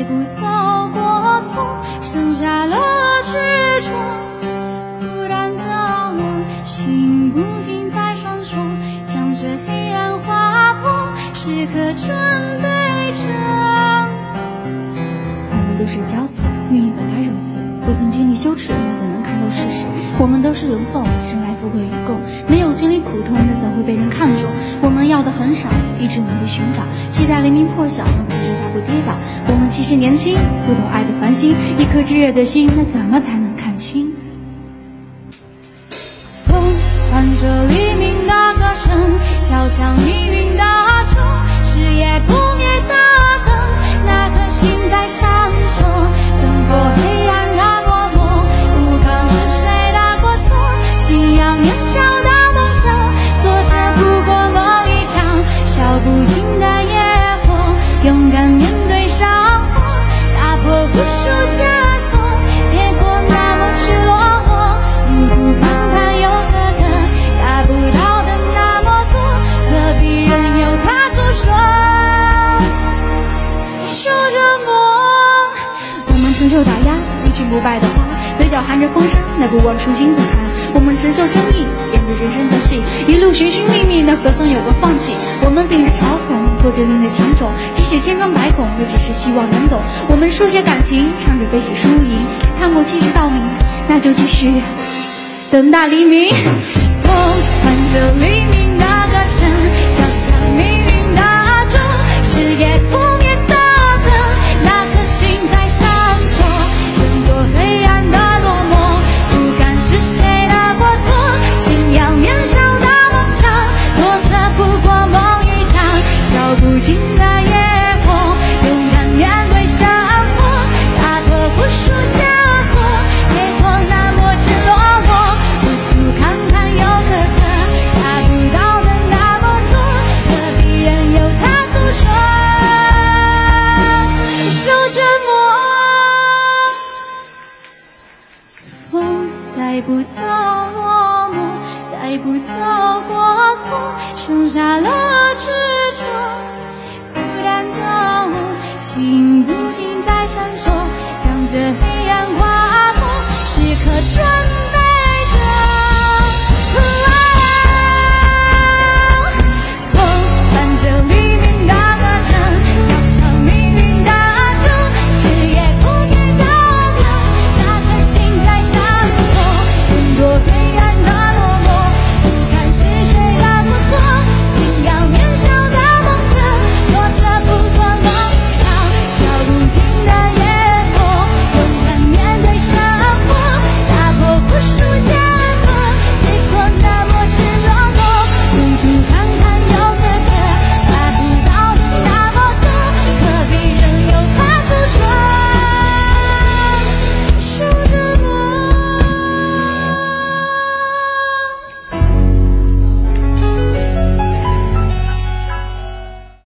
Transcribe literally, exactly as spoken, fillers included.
带不走过错，剩下了执着。孤单的我，心不停在闪烁，将这黑暗划破，时刻准备着。 我们都是骄子，命运本来如此，不曾经历羞耻，又怎能看透事实？我们都是人凤，生来富贵与共，没有经历苦痛，又怎会被人看重？我们要的很少，一直努力寻找，期待黎明破晓，让不知它不跌倒。我们其实年轻，不懂爱的繁星，一颗炙热的心，那怎么才能看清？ 风伴着黎明的歌声，敲响命运的钟，是夜不灭的灯，那颗心在闪烁，挣脱黑暗的落寞，不管是谁的过错，信仰年少的梦想，做着不过梦一场，烧不尽的野火，勇敢面对伤祸，打破不输枷锁，结果那么赤裸裸，不顾看看又可可，达不到的那么多，何必任由它诉说，说着梦。 我们承受打压，一去不败的花，嘴角含着风沙，那不忘初心的他。我们承受争议，演着人生的戏，一路寻寻觅觅，那何曾有过放弃？我们顶着嘲讽，做着另类情种，即使千疮百孔，也只是希望能懂。我们书写感情，唱着悲喜输赢，看过七十道明，那就继续等待黎明。 风伴着黎明的歌声，敲响命运的钟，是夜不灭的灯，那颗心在闪烁，挣脱黑暗的落寞，不管是谁的过错，信仰年少的梦想，做着不过梦一场，烧不尽的野火，勇敢面对生活，打破不输枷锁，结果那么赤裸裸，不顾看看又可可，达不到的那么多，何必任由它诉说，守着梦。风带不走落寞，带不走过错，剩下了执着。孤单的我，心不停在闪烁，将这黑暗划破，时刻准